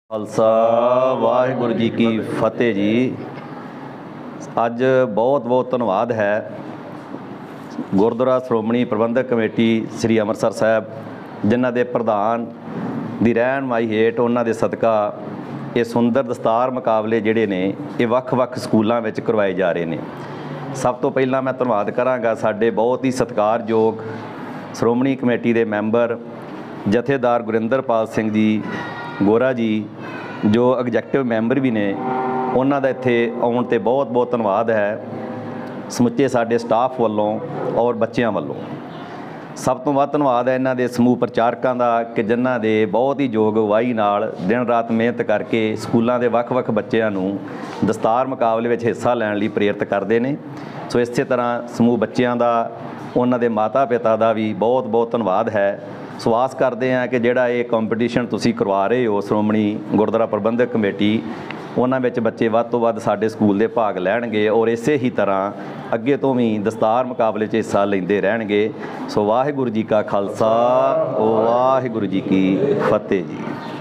ਖਾਲਸਾ ਵਾਹਿਗੁਰੂ ਜੀ ਕੀ ਫਤਿਹ ਜੀ। ਅੱਜ ਬਹੁਤ ਬਹੁਤ ਧੰਨਵਾਦ ਹੈ ਗੁਰਦੁਆਰਾ ਸ਼੍ਰੋਮਣੀ ਪ੍ਰਬੰਧਕ ਕਮੇਟੀ ਸ੍ਰੀ ਅੰਮ੍ਰਿਤਸਰ ਸਾਹਿਬ, ਜਿਨ੍ਹਾਂ ਦੇ ਪ੍ਰਧਾਨ ਦੀ ਰਹਿਨਮਾਈ ਹੇਠ ਉਹਨਾਂ ਦੇ ਸਦਕਾ ਇਹ ਸੁੰਦਰ ਦਸਤਾਰ ਮੁਕਾਬਲੇ ਜਿਹੜੇ ਨੇ ਇਹ ਵੱਖ-ਵੱਖ ਸਕੂਲਾਂ ਵਿੱਚ ਕਰਵਾਏ ਜਾ ਰਹੇ ਨੇ। ਸਭ ਤੋਂ ਪਹਿਲਾਂ ਮੈਂ ਧੰਨਵਾਦ ਕਰਾਂਗਾ ਸਾਡੇ ਬਹੁਤ ਹੀ ਸਤਿਕਾਰਯੋਗ ਸ਼੍ਰੋਮਣੀ ਕਮੇਟੀ ਦੇ ਮੈਂਬਰ ਜਥੇਦਾਰ ਗੁਰਿੰਦਰਪਾਲ ਸਿੰਘ ਜੀ ਗੋਰਾ ਜੀ, ਜੋ ਐਗਜੈਕਟਿਵ ਮੈਂਬਰ ਵੀ ਨੇ। ਉਹਨਾਂ ਦਾ ਇੱਥੇ ਆਉਣ 'ਤੇ ਬਹੁਤ ਬਹੁਤ ਧੰਨਵਾਦ ਹੈ ਸਮੁੱਚੇ ਸਾਡੇ ਸਟਾਫ ਵੱਲੋਂ ਔਰ ਬੱਚਿਆਂ ਵੱਲੋਂ। ਸਭ ਤੋਂ ਵੱਧ ਧੰਨਵਾਦ ਹੈ ਇਹਨਾਂ ਦੇ ਸਮੂਹ ਪ੍ਰਚਾਰਕਾਂ ਦਾ ਕਿ ਜਿਨ੍ਹਾਂ ਦੇ ਬਹੁਤ ਹੀ ਯੋਗ ਅਗਵਾਈ ਨਾਲ ਦਿਨ ਰਾਤ ਮਿਹਨਤ ਕਰਕੇ ਸਕੂਲਾਂ ਦੇ ਵੱਖ-ਵੱਖ ਬੱਚਿਆਂ ਨੂੰ ਦਸਤਾਰ ਮੁਕਾਬਲੇ ਵਿੱਚ ਹਿੱਸਾ ਲੈਣ ਲਈ ਪ੍ਰੇਰਿਤ ਕਰਦੇ ਨੇ। ਸੋ ਇਸੇ ਤਰ੍ਹਾਂ ਸਮੂਹ ਬੱਚਿਆਂ ਦਾ, ਉਹਨਾਂ ਦੇ ਮਾਤਾ ਪਿਤਾ ਦਾ ਵੀ ਬਹੁਤ ਬਹੁਤ ਧੰਨਵਾਦ ਹੈ। ਸੋ ਆਸ ਕਰਦੇ ਹਾਂ ਕਿ ਜਿਹੜਾ ਇਹ ਕੰਪੀਟੀਸ਼ਨ ਤੁਸੀਂ ਕਰਵਾ ਰਹੇ ਹੋ ਸ਼੍ਰੋਮਣੀ ਗੁਰਦੁਆਰਾ ਪ੍ਰਬੰਧਕ ਕਮੇਟੀ, ਉਹਨਾਂ ਵਿੱਚ ਬੱਚੇ ਵੱਧ ਤੋਂ ਵੱਧ ਸਾਡੇ ਸਕੂਲ ਦੇ ਭਾਗ ਲੈਣਗੇ ਔਰ ਇਸੇ ਹੀ ਤਰ੍ਹਾਂ ਅੱਗੇ ਤੋਂ ਵੀ ਦਸਤਾਰ ਮੁਕਾਬਲੇ 'ਚ ਹਿੱਸਾ ਲੈਂਦੇ ਰਹਿਣਗੇ। ਸੋ ਵਾਹਿਗੁਰੂ ਜੀ ਕਾ ਖਾਲਸਾ, ਵਾਹਿਗੁਰੂ ਜੀ ਕੀ ਫਤਿਹ ਜੀ।